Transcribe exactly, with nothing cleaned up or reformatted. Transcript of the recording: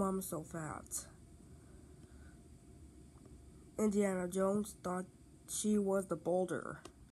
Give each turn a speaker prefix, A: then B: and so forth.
A: become so fat? Indiana Jones thought she was the boulder.